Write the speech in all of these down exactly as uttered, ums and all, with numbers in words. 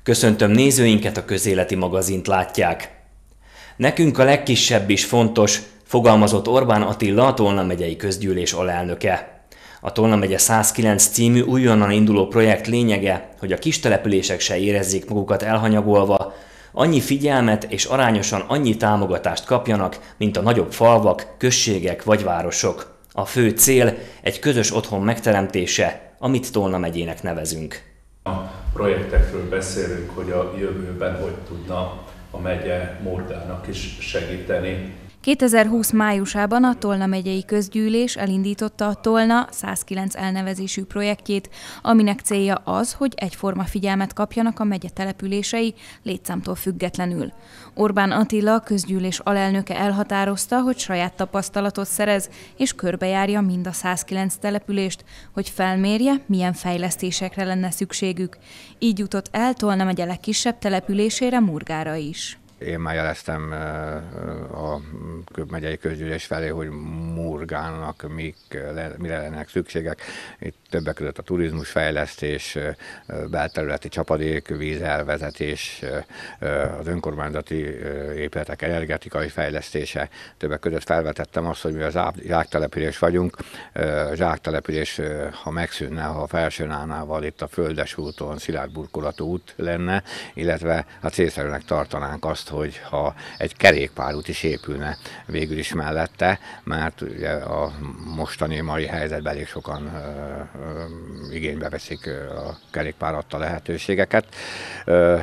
Köszöntöm nézőinket, a Közéleti Magazint látják. Nekünk a legkisebb is fontos, fogalmazott Orbán Attila, a Tolna megyei közgyűlés alelnöke. A Tolna megye százkilenc című újonnan induló projekt lényege, hogy a kis települések se érezzék magukat elhanyagolva, annyi figyelmet és arányosan annyi támogatást kapjanak, mint a nagyobb falvak, községek vagy városok. A fő cél egy közös otthon megteremtése, amit Tolna megyének nevezünk. A projektekről beszélünk, hogy a jövőben hogy tudna a megye Murgának is segíteni. kétezer-húsz májusában a Tolna megyei közgyűlés elindította a Tolna százkilenc elnevezésű projektjét, aminek célja az, hogy egyforma figyelmet kapjanak a megye települései létszámtól függetlenül. Orbán Attila, a közgyűlés alelnöke elhatározta, hogy saját tapasztalatot szerez és körbejárja mind a százkilenc települést, hogy felmérje, milyen fejlesztésekre lenne szükségük. Így jutott el Tolna megye legkisebb településére, Murgára is. Én már jeleztem a megyei közgyűlés felé, hogy Murgának mik, mire lennek szükségek. Itt többek között a turizmusfejlesztés, belterületi csapadék, vízelvezetés, az önkormányzati épületek energetikai fejlesztése. Többek között felvetettem azt, hogy mi az zsáktelepülés vagyunk. Zsáktelepülés, ha megszűnne, ha a Felsőnánával itt a Földes úton szilárd burkolatú út lenne, illetve a célszerűnek tartanánk azt, hogy ha egy kerékpárút is épülne végül is mellette, mert ugye a mostani mai helyzetben elég sokan ö, ö, igénybe veszik a kerékpár adta lehetőségeket. Ö,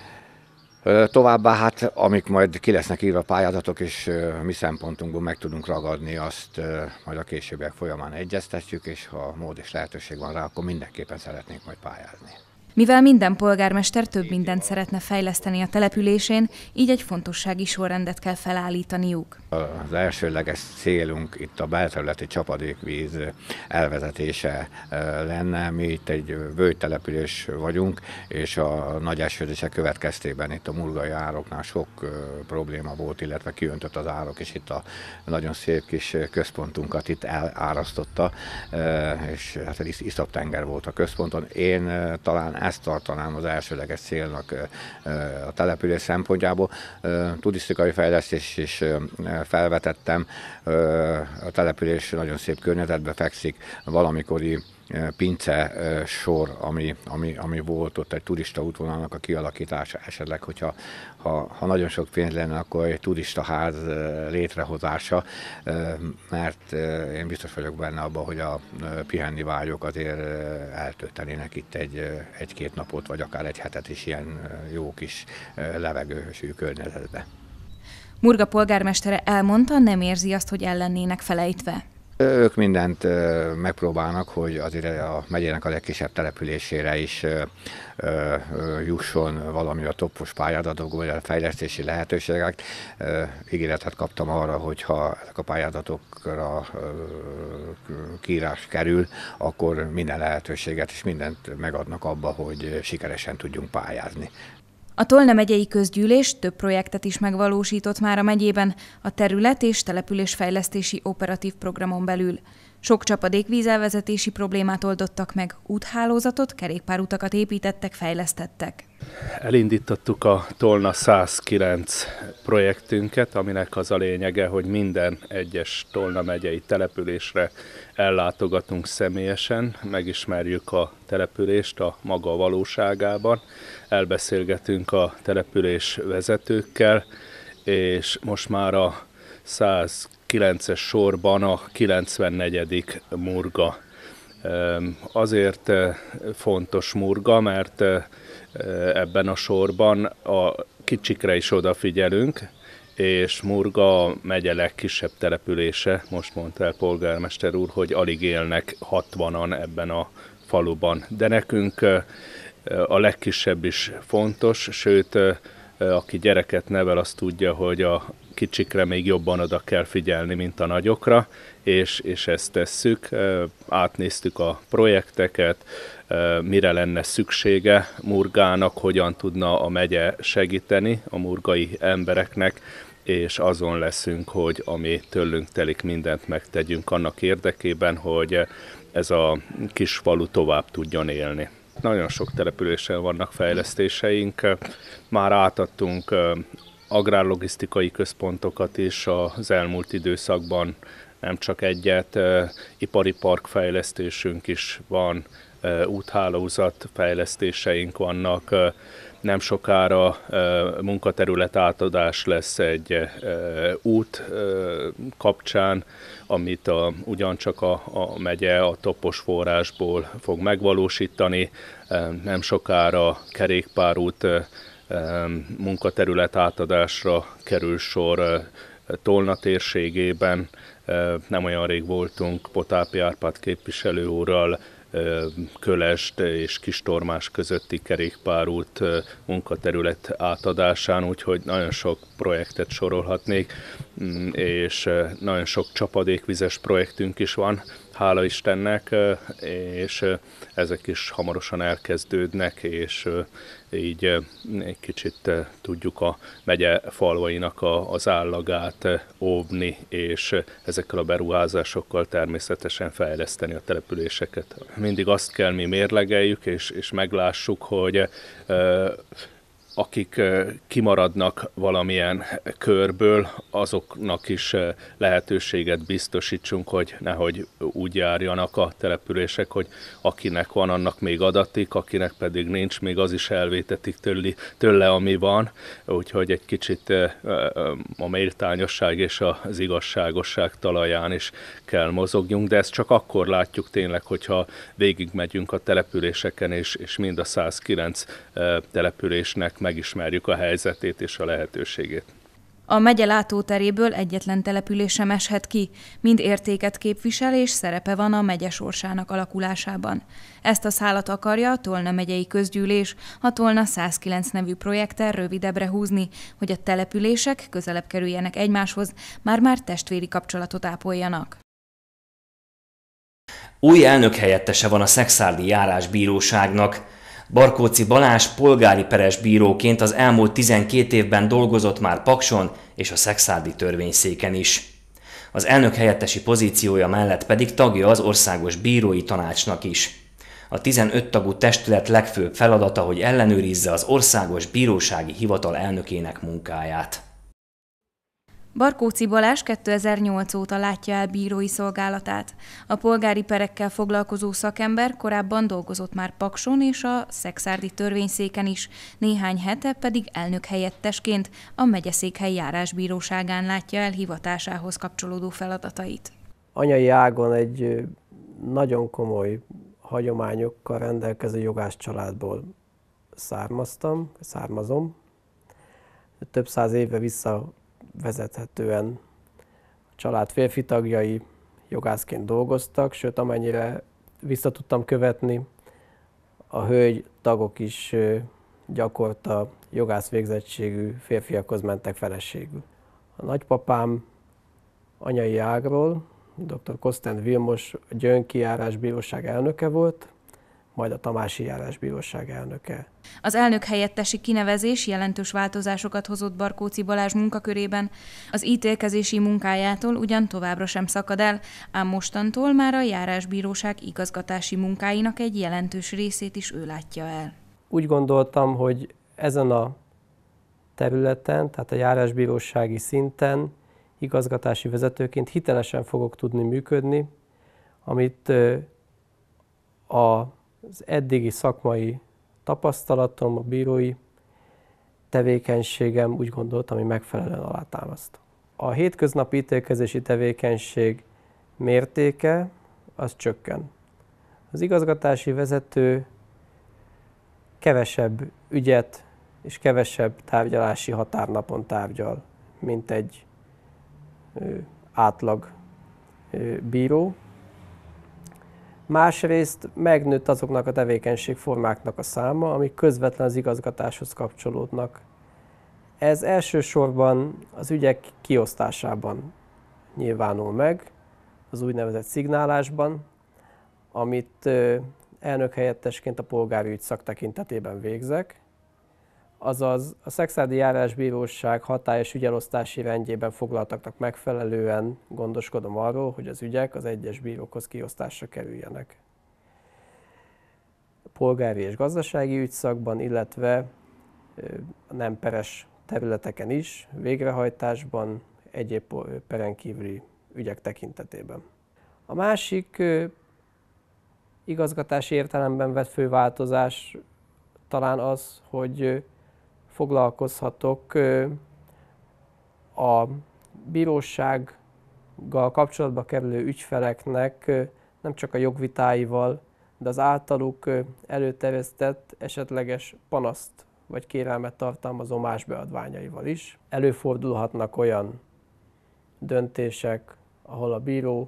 ö, továbbá hát, amik majd ki lesznek írva pályázatok, és ö, mi szempontunkból meg tudunk ragadni, azt ö, majd a későbbiek folyamán egyeztetjük, és ha mód és lehetőség van rá, akkor mindenképpen szeretnénk majd pályázni. Mivel minden polgármester több mindent szeretne fejleszteni a településén, így egy fontossági sorrendet kell felállítaniuk. Az elsőleges célunk itt a belterületi csapadékvíz elvezetése lenne. Mi itt egy völgytelepülés vagyunk, és a nagy esőzések következtében itt a murgai ároknál sok probléma volt, illetve kiöntött az árok, és itt a nagyon szép kis központunkat itt elárasztotta, és hát az Iszap-tenger volt a központon. Én talán ezt tartanám az elsőleges célnak a település szempontjából. Turisztikai fejlesztés is felvetettem. A település nagyon szép környezetbe fekszik, valamikori pince sor, ami, ami, ami volt ott, egy turista útvonalnak a kialakítása, esetleg, hogyha ha, ha nagyon sok pénz lenne, akkor egy turistaház létrehozása, mert én biztos vagyok benne abban, hogy a pihenni vágyók azért eltöltenének itt egy, egy-két napot, vagy akár egy hetet is ilyen jó kis levegősű környezetbe. Murga polgármestere elmondta, nem érzi azt, hogy el lennének felejtve. Ők mindent megpróbálnak, hogy azért a megyének a legkisebb településére is jusson valami a toppos pályázatok, vagy a fejlesztési lehetőségek. Ígéretet kaptam arra, hogy ha ezek a pályázatokra kiírás kerül, akkor minden lehetőséget és mindent megadnak abba, hogy sikeresen tudjunk pályázni. A Tolna megyei közgyűlés több projektet is megvalósított már a megyében a terület- és településfejlesztési operatív programon belül. Sok csapadék vízelvezetési problémát oldottak meg, úthálózatot, kerékpárutakat építettek, fejlesztettek. Elindítottuk a Tolna százkilenc projektünket, aminek az a lényege, hogy minden egyes Tolna megyei településre ellátogatunk személyesen, megismerjük a települést a maga valóságában, elbeszélgetünk a település vezetőkkel, és most már a százkilences sorban a kilencvennegyedik Murga. Azért fontos Murga, mert ebben a sorban a kicsikre is odafigyelünk, és Murga a megye legkisebb települése, most mondta el polgármester úr, hogy alig élnek hatvanan ebben a faluban. De nekünk a legkisebb is fontos, sőt, aki gyereket nevel, azt tudja, hogy a kicsikre még jobban oda kell figyelni, mint a nagyokra, és, és ezt tesszük. Átnéztük a projekteket, mire lenne szüksége Murgának, hogyan tudna a megye segíteni a murgai embereknek, és azon leszünk, hogy ami tőlünk telik, mindent megtegyünk annak érdekében, hogy ez a kis falu tovább tudjon élni. nagyon sok településen vannak fejlesztéseink. Már átadtunk agrárlogisztikai központokat is az elmúlt időszakban, nem csak egyet, ipari parkfejlesztésünk is van, úthálózat fejlesztéseink vannak, nem sokára munkaterület átadás lesz egy út kapcsán, amit a, ugyancsak a, a megye a topos forrásból fog megvalósítani, nem sokára kerékpárút munkaterület átadásra kerül sor Tolna térségében. Nem olyan rég voltunk Potápi Árpád képviselő úrral Kölesd és Kistormás közötti kerékpárút munkaterület átadásán, úgyhogy nagyon sok projektet sorolhatnék, és nagyon sok csapadékvizes projektünk is van, hála Istennek, és ezek is hamarosan elkezdődnek, és így egy kicsit tudjuk a megye falvainak az állagát óvni, és ezekkel a beruházásokkal természetesen fejleszteni a településeket. Mindig azt kell mi mérlegeljük, és, és meglássuk, hogy akik kimaradnak valamilyen körből, azoknak is lehetőséget biztosítsunk, hogy nehogy úgy járjanak a települések, hogy akinek van, annak még adatik, akinek pedig nincs, még az is elvétetik tőle, tőle ami van. Úgyhogy egy kicsit a méltányosság és az igazságosság talaján is kell mozogjunk, de ezt csak akkor látjuk tényleg, hogyha végigmegyünk a településeken, és, és mind a száz kilenc településnek megismerjük a helyzetét és a lehetőségét. A megye látóteréből egyetlen település sem eshet ki, mind értéket képvisel és szerepe van a megye sorsának alakulásában. Ezt a szálat akarja a Tolna megyei közgyűlés, a Tolna száz kilenc nevű projekttel rövidebbre húzni, hogy a települések közelebb kerüljenek egymáshoz, már-már testvéri kapcsolatot ápoljanak. Új elnökhelyettese van a szekszárdi járásbíróságnak. Barkóczy Balázs polgári peres bíróként az elmúlt tizenkét évben dolgozott már Pakson és a szekszárdi törvényszéken is. Az elnökhelyettesi pozíciója mellett pedig tagja az Országos Bírói Tanácsnak is. A tizenöt tagú testület legfőbb feladata, hogy ellenőrizze az Országos Bírósági Hivatal elnökének munkáját. Barkóczy Balázs kétezer-nyolc óta látja el bírói szolgálatát. A polgári perekkel foglalkozó szakember korábban dolgozott már Pakson és a szekszárdi törvényszéken is, néhány hete pedig elnökhelyettesként a megyeszékhely járásbíróságán látja el hivatásához kapcsolódó feladatait. Anyai ágon egy nagyon komoly hagyományokkal rendelkező jogász családból származtam, származom. Több száz éve vissza vezethetően a család férfi tagjai jogászként dolgoztak, sőt amennyire vissza tudtam követni, a hölgy tagok is gyakorta jogász végzettségű férfiakhoz mentek feleségül. A nagypapám anyai ágról, dr. Kosztend Vilmos a Gyönki járásbíróság elnöke volt, majd a Tamási járásbíróság elnöke. Az elnök helyettesi kinevezés jelentős változásokat hozott Barkóczy Balázs munkakörében. Az ítélkezési munkájától ugyan továbbra sem szakad el, ám mostantól már a járásbíróság igazgatási munkáinak egy jelentős részét is ő látja el. Úgy gondoltam, hogy ezen a területen, tehát a járásbírósági szinten igazgatási vezetőként hitelesen fogok tudni működni, amit a az eddigi szakmai tapasztalatom, a bírói tevékenységem úgy gondoltam, hogy megfelelően alátámaszt. A hétköznapi ítélkezési tevékenység mértéke az csökken. Az igazgatási vezető kevesebb ügyet és kevesebb tárgyalási határnapon tárgyal, mint egy ö, átlag ö, bíró. Másrészt megnőtt azoknak a tevékenységformáknak a száma, amik közvetlen az igazgatáshoz kapcsolódnak. Ez elsősorban az ügyek kiosztásában nyilvánul meg, az úgynevezett szignálásban, amit elnökhelyettesként a polgári ügy szaktekintetében végzek. Azaz a szekszárdi járásbíróság hatályos ügyelosztási rendjében foglaltaknak megfelelően gondoskodom arról, hogy az ügyek az egyes bírókhoz kiosztásra kerüljenek. polgári és gazdasági ügyszakban, illetve a nem peres területeken is, végrehajtásban, egyéb peren kívüli ügyek tekintetében. A másik igazgatási értelemben vett fő változás talán az, hogy foglalkozhatok a bírósággal kapcsolatba kerülő ügyfeleknek nem csak a jogvitáival, de az általuk előterjesztett esetleges panaszt vagy kérelmet tartalmazó más beadványaival is. Előfordulhatnak olyan döntések, ahol a bíró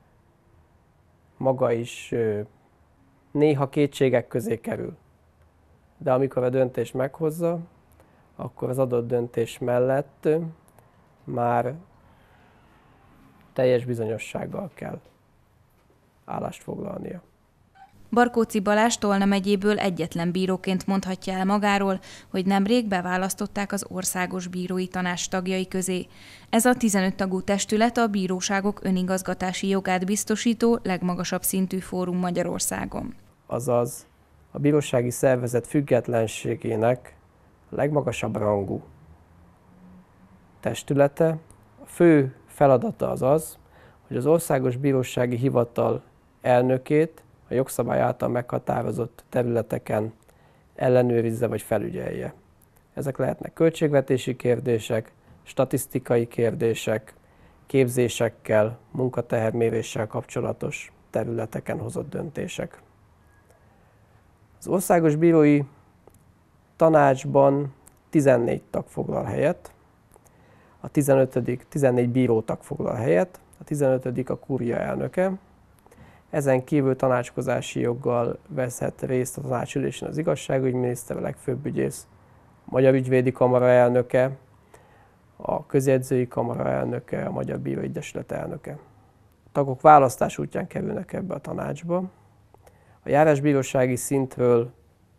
maga is néha kétségek közé kerül. De amikor a döntés meghozza, akkor az adott döntés mellett már teljes bizonyossággal kell állást foglalnia. Barkóczy Balázs Tolna megyéből egyetlen bíróként mondhatja el magáról, hogy nemrég beválasztották az Országos Bírói Tanács tagjai közé. Ez a tizenöt tagú testület a bíróságok önigazgatási jogát biztosító legmagasabb szintű fórum Magyarországon. Azaz a bírósági szervezet függetlenségének a legmagasabb rangú testülete. A fő feladata az az, hogy az Országos Bírósági Hivatal elnökét a jogszabály által meghatározott területeken ellenőrizze vagy felügyelje. Ezek lehetnek költségvetési kérdések, statisztikai kérdések, képzésekkel, munkateherméréssel kapcsolatos területeken hozott döntések. Az Országos Bírói Tanácsban tizennégy tag foglal helyet, a tizenötödik tizennégy bírótag foglal helyet, a tizenötödik a kúria elnöke. Ezen kívül tanácskozási joggal veszhet részt a tanácsülésen az igazságügyminiszter, a legfőbb ügyész, a Magyar Ügyvédi Kamara elnöke, a Közjegyzői Kamara elnöke, a Magyar Bírói Egyesület elnöke. A tagok választás útján kerülnek ebbe a tanácsba. A járásbírósági szintről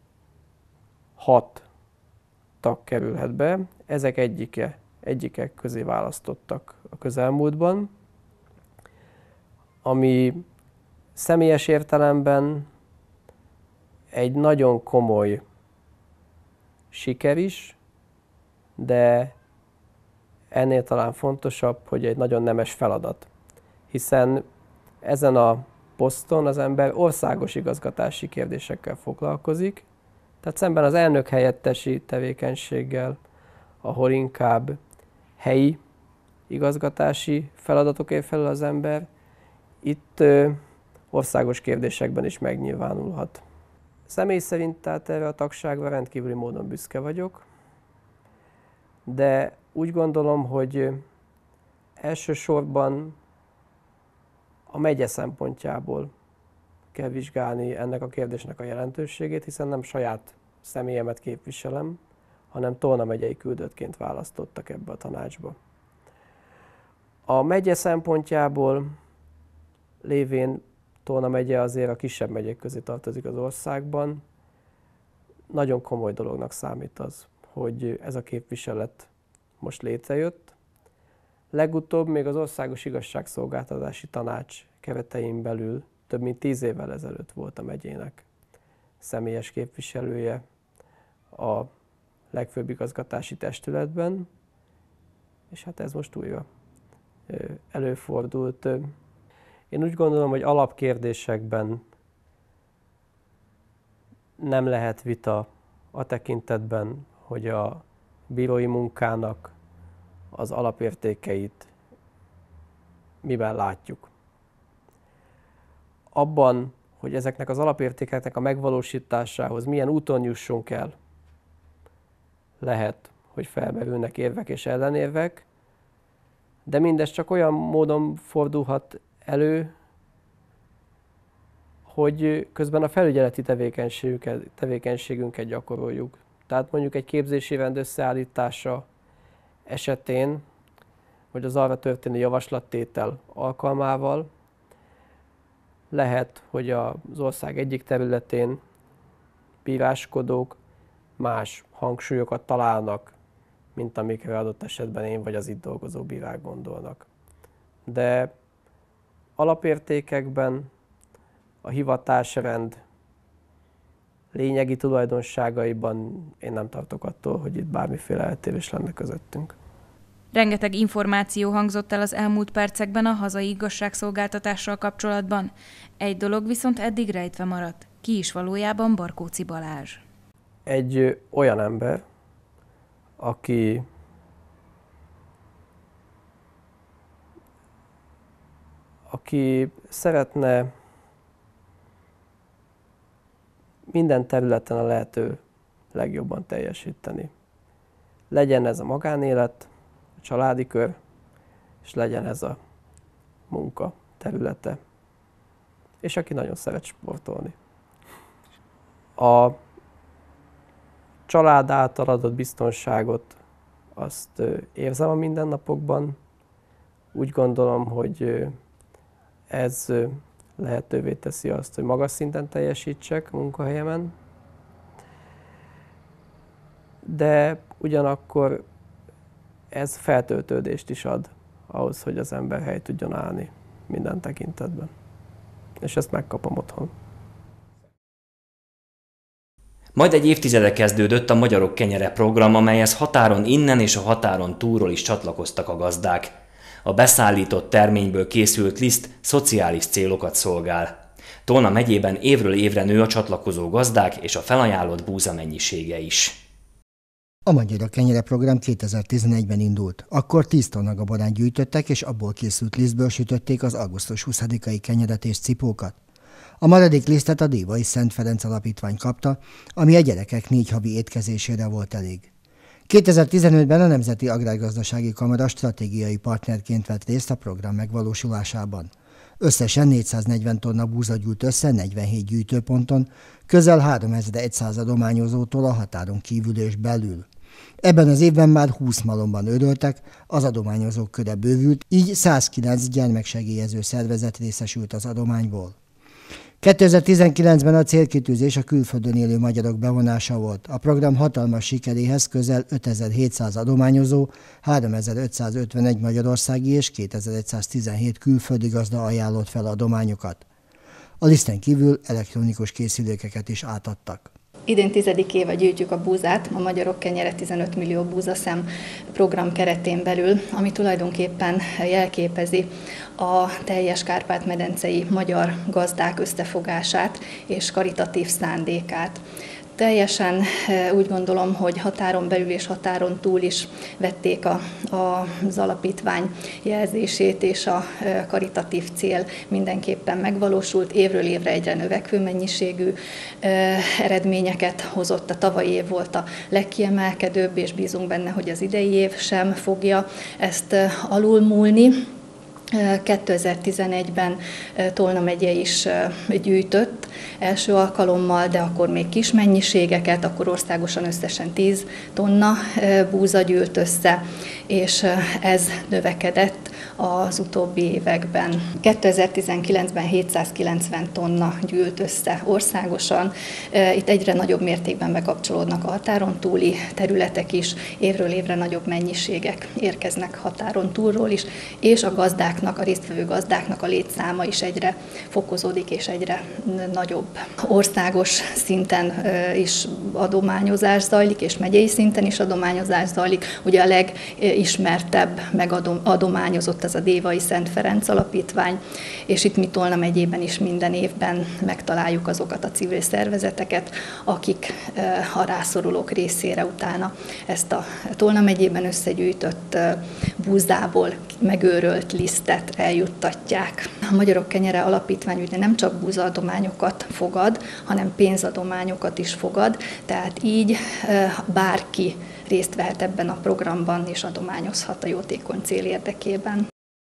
hat tag kerülhet be, ezek egyike, egyikek közé választottak a közelmúltban, ami személyes értelemben egy nagyon komoly siker is, de ennél talán fontosabb, hogy egy nagyon nemes feladat. Hiszen ezen a poszton az ember országos igazgatási kérdésekkel foglalkozik, tehát szemben az elnök helyettesi tevékenységgel, ahol inkább helyi igazgatási feladatokért felel az ember, itt ö, országos kérdésekben is megnyilvánulhat. Személy szerint tehát erre a tagságra rendkívüli módon büszke vagyok, de úgy gondolom, hogy elsősorban a megye szempontjából kell vizsgálni ennek a kérdésnek a jelentőségét, hiszen nem saját személyemet képviselem, hanem Tolna megyei küldöttként választottak ebbe a tanácsba. A megye szempontjából lévén Tolna megye azért a kisebb megyék közé tartozik az országban. Nagyon komoly dolognak számít az, hogy ez a képviselet most létrejött. Legutóbb még az Országos Igazságszolgáltatási Tanács keretein belül több mint tíz évvel ezelőtt volt a megyének személyes képviselője a legfőbb igazgatási testületben, és hát ez most újra előfordult. Én úgy gondolom, hogy alapkérdésekben nem lehet vita a tekintetben, hogy a bírói munkának az alapértékeit miben látjuk. Abban, hogy ezeknek az alapértékeknek a megvalósításához milyen úton jussunk el, lehet, hogy felmerülnek érvek és ellenérvek, de mindez csak olyan módon fordulhat elő, hogy közben a felügyeleti tevékenységünket, tevékenységünket gyakoroljuk. Tehát mondjuk egy képzési rend összeállítása esetén, vagy az arra történő javaslattétel alkalmával lehet, hogy az ország egyik területén bíráskodók más hangsúlyokat találnak, mint amikre adott esetben én vagy az itt dolgozó bírák gondolnak. De alapértékekben a hivatásrend lényegi tulajdonságaiban én nem tartok attól, hogy itt bármiféle eltérés lenne közöttünk. Rengeteg információ hangzott el az elmúlt percekben a hazai igazságszolgáltatással kapcsolatban. Egy dolog viszont eddig rejtve maradt. Ki is valójában Barkóczy Balázs? Egy olyan ember, aki aki szeretne minden területen a lehető legjobban teljesíteni. Legyen ez a magánélet, a családi kör, és legyen ez a munka területe. És aki nagyon szeret sportolni. A család által adott biztonságot azt érzem a mindennapokban. Úgy gondolom, hogy ez lehetővé teszi azt, hogy magas szinten teljesítsek munkahelyemen, de ugyanakkor ez feltöltődést is ad ahhoz, hogy az ember helyt tudjon állni minden tekintetben. És ezt megkapom otthon. Majd egy évtizede kezdődött a Magyarok Kenyere program, amelyhez határon innen és a határon túlról is csatlakoztak a gazdák. A beszállított terményből készült liszt szociális célokat szolgál. Tolna megyében évről évre nő a csatlakozó gazdák és a felajánlott búza mennyisége is. A Magyarok Kenyere program kétezer-tizenegyben indult. Akkor tíz tonna gabonát gyűjtöttek, és abból készült lisztből sütötték az augusztus huszadikai kenyeret és cipókat. A maradék lisztet a Dévai Szent Ferenc Alapítvány kapta, ami a gyerekek négy havi étkezésére volt elég. kétezer-tizenötben a Nemzeti Agrárgazdasági Kamara stratégiai partnerként vett részt a program megvalósulásában. Összesen négyszáznegyven tonna búza gyűlt össze negyvenhét gyűjtőponton, közel háromezer-száz adományozótól a határon kívül és belül. Ebben az évben már húsz malomban öröltek, az adományozók köre bővült, így százkilenc gyermeksegélyező szervezet részesült az adományból. kétezer-tizenkilencben a célkitűzés a külföldön élő magyarok bevonása volt. A program hatalmas sikeréhez közel ötezer-hétszáz adományozó, háromezer-ötszázötvenegy magyarországi és kétezer-száztizenhét külföldi gazda ajánlott fel adományokat. A liszten kívül elektronikus készülékeket is átadtak. Idén tizedik éve gyűjtjük a búzát, a Magyarok Kenyere tizenöt millió búzaszem program keretén belül, ami tulajdonképpen jelképezi a teljes Kárpát-medencei magyar gazdák összefogását és karitatív szándékát. Teljesen úgy gondolom, hogy határon belül és határon túl is vették a, a, az alapítvány jelzését, és a karitatív cél mindenképpen megvalósult. Évről évre egyre növekvő mennyiségű eredményeket hozott. A tavalyi év volt a legkiemelkedőbb, és bízunk benne, hogy az idei év sem fogja ezt alulmúlni. kétezer-tizenegyben Tolna megye is gyűjtött első alkalommal, de akkor még kis mennyiségeket, akkor országosan összesen tíz tonna búza gyűlt össze, és ez növekedett az utóbbi években. kétezer-tizenkilencben hétszázkilencven tonna gyűlt össze országosan. Itt egyre nagyobb mértékben bekapcsolódnak a határon túli területek is, évről évre nagyobb mennyiségek érkeznek határon túlról is, és a gazdáknak, a résztvevő gazdáknak a létszáma is egyre fokozódik, és egyre nagyobb. Országos szinten is adományozás zajlik, és megyei szinten is adományozás zajlik. Ugye a legismertebb megadományozott az a Dévai Szent Ferenc Alapítvány, és itt mi Tolna megyében is minden évben megtaláljuk azokat a civil szervezeteket, akik a rászorulók részére utána ezt a Tolna megyében összegyűjtött búzából megőrölt lisztet eljuttatják. A Magyarok Kenyere Alapítvány ugye nem csak búzaadományokat fogad, hanem pénzadományokat is fogad, tehát így bárki részt vehet ebben a programban és adományozhat a jótékony cél érdekében.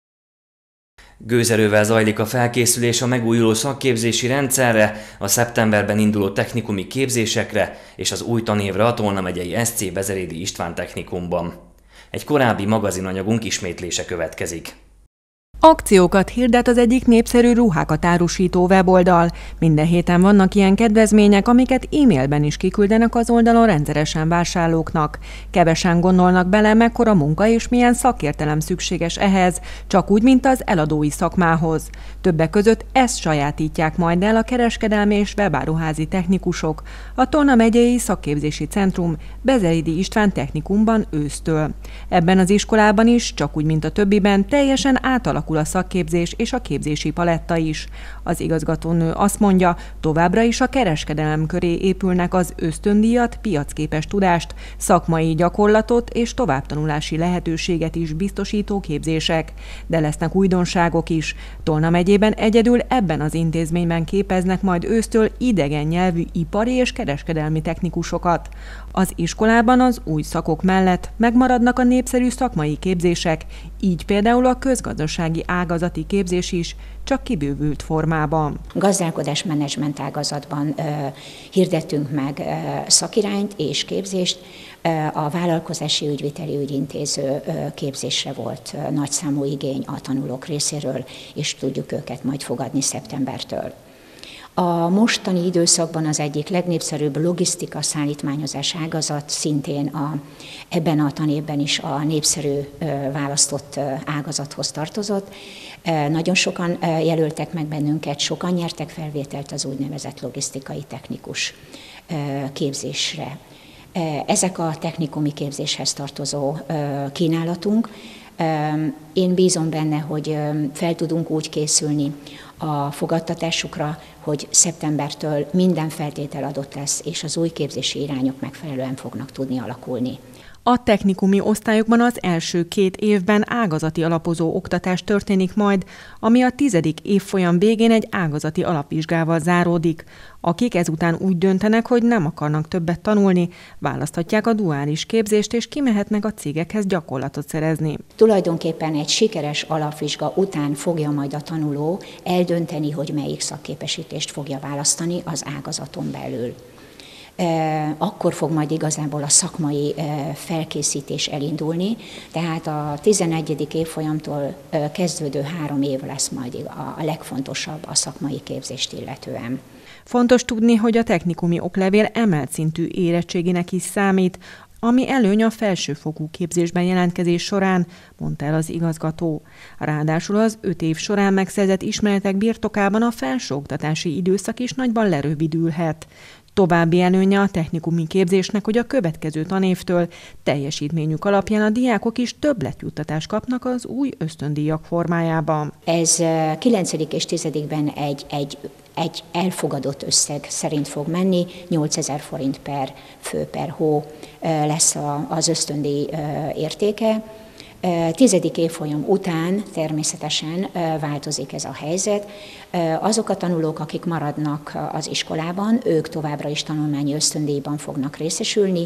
Gőzerővel zajlik a felkészülés a megújuló szakképzési rendszerre, a szeptemberben induló technikumi képzésekre és az új tanévre a Tolna megyei es cé Bezerédi István Technikumban. Egy korábbi magazinanyagunk ismétlése következik. Akciókat hirdet az egyik népszerű ruhákat árusító weboldal. Minden héten vannak ilyen kedvezmények, amiket e-mailben is kiküldenek az oldalon rendszeresen vásárlóknak. Kevesen gondolnak bele, mekkora munka és milyen szakértelem szükséges ehhez, csak úgy, mint az eladói szakmához. Többek között ezt sajátítják majd el a kereskedelmi és webáruházi technikusok a Tolna megyei szakképzési centrum Bezeridi István technikumban ősztől. Ebben az iskolában is, csak úgy, mint a többiben, teljesen átalakul a szakképzés és a képzési paletta is. Az igazgatónő azt mondja, továbbra is a kereskedelem köré épülnek az ösztöndíjat, piacképes tudást, szakmai gyakorlatot és továbbtanulási lehetőséget is biztosító képzések. De lesznek újdonságok is. Tolna megyében egyedül ebben az intézményben képeznek majd ősztől idegen nyelvű ipari és kereskedelmi technikusokat. Az iskolában az új szakok mellett megmaradnak a népszerű szakmai képzések, így például a közgazdasági ágazati képzés is, csak kibővült formában. Gazdálkodás-menedzsment ágazatban ö, hirdettünk meg ö, szakirányt és képzést. Ö, a vállalkozási ügyviteli ügyintéző ö, képzésre volt ö, nagyszámú igény a tanulók részéről, és tudjuk őket majd fogadni szeptembertől. A mostani időszakban az egyik legnépszerűbb logisztika szállítmányozás ágazat szintén a, ebben a tanévben is a népszerű választott ágazathoz tartozott. Nagyon sokan jelöltek meg bennünket, sokan nyertek felvételt az úgynevezett logisztikai technikus képzésre. Ezek a technikumi képzéshez tartozó kínálatunk. Én bízom benne, hogy fel tudunk úgy készülni a fogadtatásukra, hogy szeptembertől minden feltétel adott lesz, és az új képzési irányok megfelelően fognak tudni alakulni. A technikumi osztályokban az első két évben ágazati alapozó oktatás történik majd, ami a tizedik évfolyam végén egy ágazati alapvizsgával záródik. Akik ezután úgy döntenek, hogy nem akarnak többet tanulni, választhatják a duális képzést és kimehetnek a cégekhez gyakorlatot szerezni. Tulajdonképpen egy sikeres alapvizsga után fogja majd a tanuló eldönteni, hogy melyik szakképesítést fogja választani az ágazaton belül. Akkor fog majd igazából a szakmai felkészítés elindulni, tehát a tizenegyedik évfolyamtól kezdődő három év lesz majd a legfontosabb a szakmai képzést illetően. Fontos tudni, hogy a technikumi oklevél emelt szintű érettségének is számít, ami előny a felsőfokú képzésben jelentkezés során, mondta el az igazgató. Ráadásul az öt év során megszerzett ismeretek birtokában a felsőoktatási időszak is nagyban lerövidülhet. További előnye a technikumi képzésnek, hogy a következő tanévtől teljesítményük alapján a diákok is többletjuttatást kapnak az új ösztöndíjak formájában. Ez kilencedik és tizedikben egy, egy, egy elfogadott összeg szerint fog menni, nyolcezer forint per fő per hó lesz az ösztöndíj értéke. Tizedik évfolyam után természetesen változik ez a helyzet. Azok a tanulók, akik maradnak az iskolában, ők továbbra is tanulmányi ösztöndíjban fognak részesülni.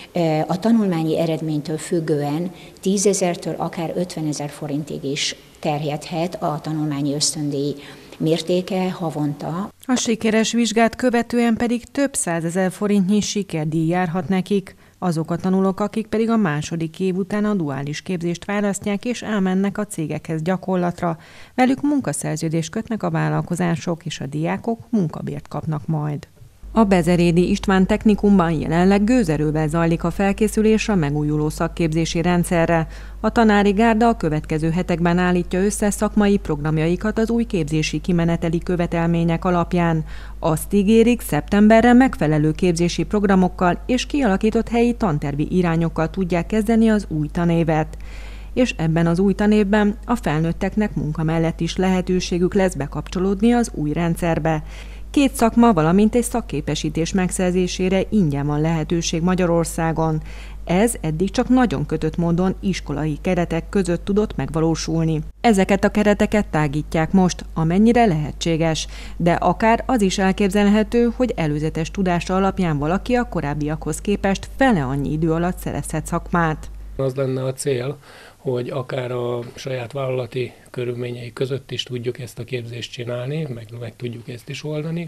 A tanulmányi eredménytől függően tízezertől akár ötvenezer forintig is terjedhet a tanulmányi ösztöndíj mértéke havonta. A sikeres vizsgát követően pedig több százezer forintnyi sikerdíj járhat nekik. Azok a tanulók, akik pedig a második év után a duális képzést választják és elmennek a cégekhez gyakorlatra, velük munkaszerződést kötnek a vállalkozások, és a diákok munkabért kapnak majd. A Bezerédi István technikumban jelenleg gőzerővel zajlik a felkészülés a megújuló szakképzési rendszerre. A tanári gárda a következő hetekben állítja össze szakmai programjaikat az új képzési kimeneteli követelmények alapján. Azt ígérik, szeptemberre megfelelő képzési programokkal és kialakított helyi tantervi irányokkal tudják kezdeni az új tanévet. És ebben az új tanévben a felnőtteknek munka mellett is lehetőségük lesz bekapcsolódni az új rendszerbe. Két szakma, valamint egy szakképesítés megszerzésére ingyen van lehetőség Magyarországon. Ez eddig csak nagyon kötött módon iskolai keretek között tudott megvalósulni. Ezeket a kereteket tágítják most, amennyire lehetséges, de akár az is elképzelhető, hogy előzetes tudása alapján valaki a korábbiakhoz képest fele annyi idő alatt szerezhet szakmát. Az lenne a cél, hogy akár a saját vállalati körülményei között is tudjuk ezt a képzést csinálni, meg, meg tudjuk ezt is oldani.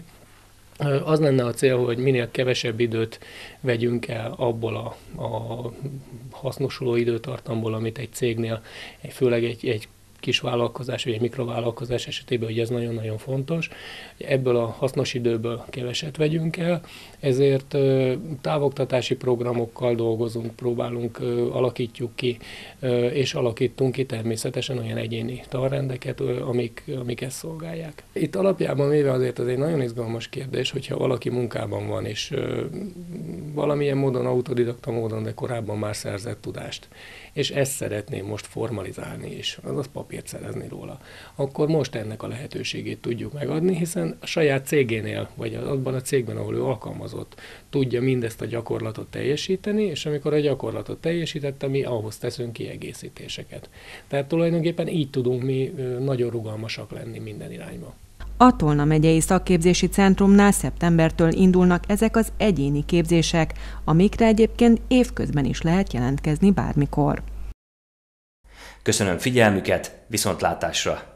Az lenne a cél, hogy minél kevesebb időt vegyünk el abból a, a hasznosuló időtartamból, amit egy cégnél, főleg egy, egy kisvállalkozás vagy egy mikrovállalkozás esetében, hogy ez nagyon-nagyon fontos. Ebből a hasznos időből keveset vegyünk el, ezért távoktatási programokkal dolgozunk, próbálunk, alakítjuk ki, és alakítunk ki természetesen olyan egyéni tanrendeket, amik, amik ezt szolgálják. Itt alapjában véve azért ez egy nagyon izgalmas kérdés, hogyha valaki munkában van, és valamilyen módon, autodidakta módon, de korábban már szerzett tudást, és ezt szeretném most formalizálni is, azaz papírt szerezni róla, akkor most ennek a lehetőségét tudjuk megadni, hiszen a saját cégénél, vagy abban a cégben, ahol ő alkalmazott, tudja mindezt a gyakorlatot teljesíteni, és amikor a gyakorlatot teljesítette, mi ahhoz teszünk kiegészítéseket. Tehát tulajdonképpen így tudunk mi nagyon rugalmasak lenni minden irányba. A Tolna megyei szakképzési centrumnál szeptembertől indulnak ezek az egyéni képzések, amikre egyébként évközben is lehet jelentkezni bármikor. Köszönöm figyelmüket, viszontlátásra!